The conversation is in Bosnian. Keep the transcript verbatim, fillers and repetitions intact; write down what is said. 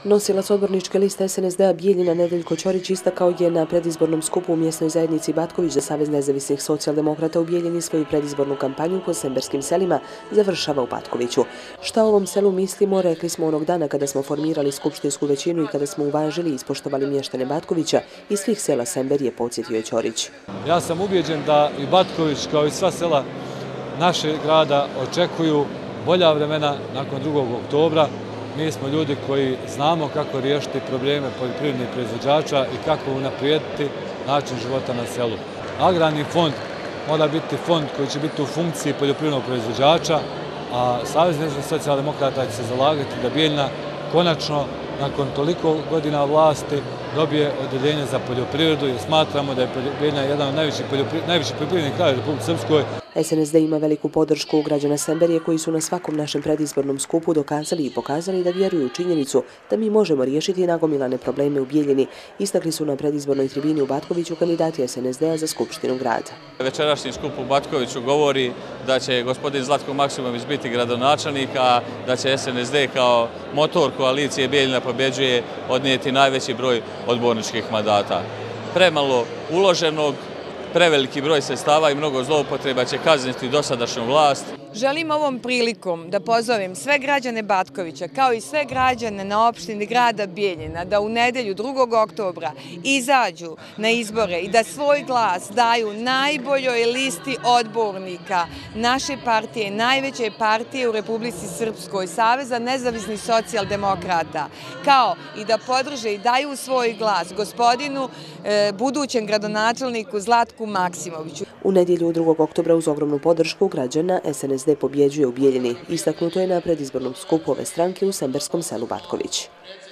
Nosilac odborničke liste es en es de-a Bijeljina Nedeljko Ćorić istakao je na predizbornom skupu u mjesnoj zajednici Batković da Savez nezavisnih socijaldemokrata u Bijeljini svoju predizbornu kampanju po semberskim selima završava u Batkoviću. Šta o ovom selu mislimo, rekli smo onog dana kada smo formirali skupštinsku većinu i kada smo uvažili i ispoštovali mještane Batkovića i svih sela Semberije, podsjetio je Ćorić. Ja sam ubijeđen da i Batković kao i sva sela našeg grada očekuju bolja vremena nakon drugog oktobra. Mi smo ljudi koji znamo kako riješiti probleme poljoprivrednih proizvođača i kako unaprijediti način života na selu. Agrarni fond mora biti fond koji će biti u funkciji poljoprivrednog proizvođača, a Savez nezavisnih socijaldemokrata će se zalagati da Bijeljina konačno nakon toliko godina vlasti dobije odeljenje za poljoprivredu jer smatramo da je Bijeljina jedan od najvećih poljoprivrednih kraja u Republici Srpskoj. es en es de ima veliku podršku građana Semberije koji su na svakom našem predizbornom skupu dokazali i pokazali da vjeruju u činjenicu da mi možemo riješiti nagomilane probleme u Bijeljini, istakli su na predizbornoj tribini u Batkoviću kandidati es en es de-a za skupštinu grada. Večerašnji skup u Batkoviću govori da će gospodin Zlatko Maksimović biti gradonačelnik, a da će es en es de kao motor koalicije Bijeljina pobjeđuje odnijeti najveći broj odborničkih mandata. Premalo uloženog, preveliki broj sredstava i mnogo zloupotreba će kazniti dosadašnju vlast. Želim ovom prilikom da pozovem sve građane Batkovića kao i sve građane na opštini grada Bijeljina da u nedelju drugog oktobra izađu na izbore i da svoj glas daju najboljoj listi odbornika naše partije, najveće partije u Republici Srpskoj, Saveza nezavisnih socijaldemokrata, kao i da podrže i daju svoj glas gospodinu e, budućem gradonačelniku Zlatku Maksimoviću. U nedjelju drugog oktobra uz ogromnu podršku građana es en es de pobjeđuje u Bijeljini. Istaknuto je na predizbornom skupu ove stranke u semberskom selu Batković.